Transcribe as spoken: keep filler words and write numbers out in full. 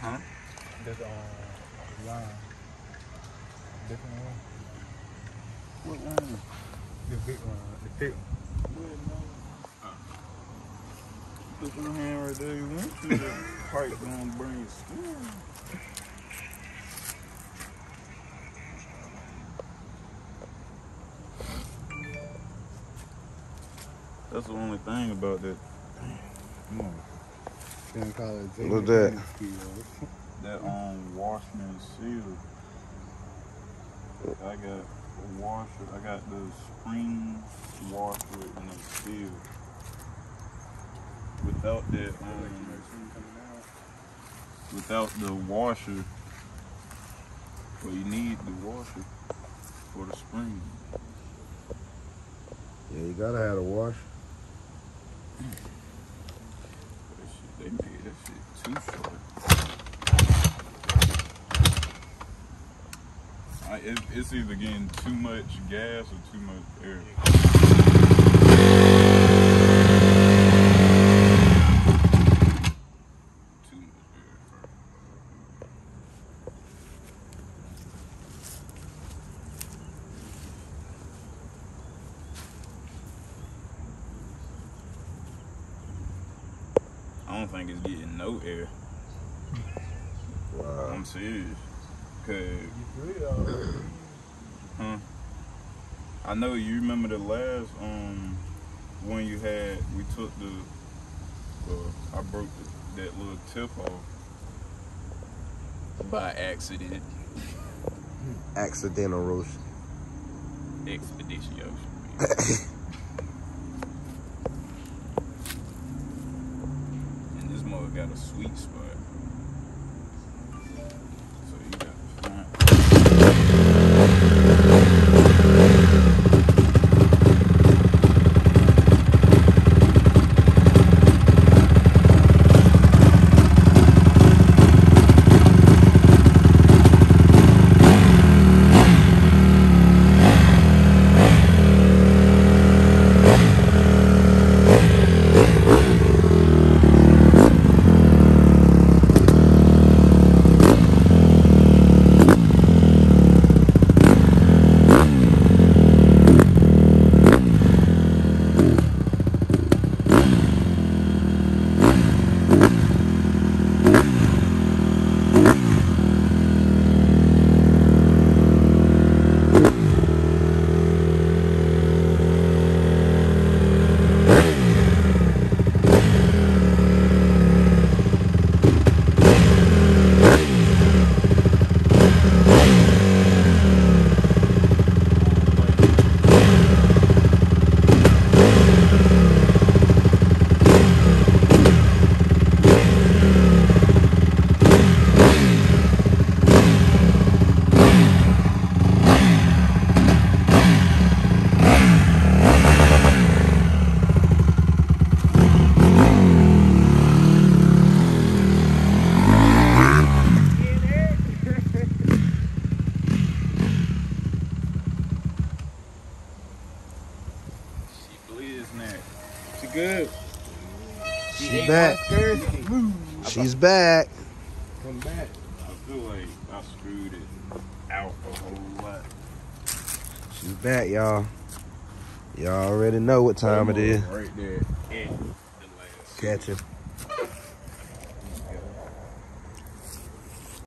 Huh? This uh, line. Different one. What line? The big one, the thick one. Put your hand right there. You want to? The pipe gonna bring you skin. That's the only thing about that. Come on. Can't call it What's that? That um washman seal. I got a washer. I got the spring washer and a seal. Without that, um, without the washer, well, you need the washer for the spring. Yeah, you gotta have a wash. That shit, they made that shit too short. I, it, it's either getting too much gas or too much air. Too much air. I don't think it's getting no air. Wow. I'm serious. Cause, huh? I know you remember the last um one you had. We took the, uh, I broke the, that little tip off by accident. Accidental roast. Expedition. And this mother got a sweet spot. So you got to find. She good. She She's back. She's back. Come back. I feel like I screwed it out a whole lot. She's back, y'all. Y'all already know what time it is. Right there. And the last. Catch her.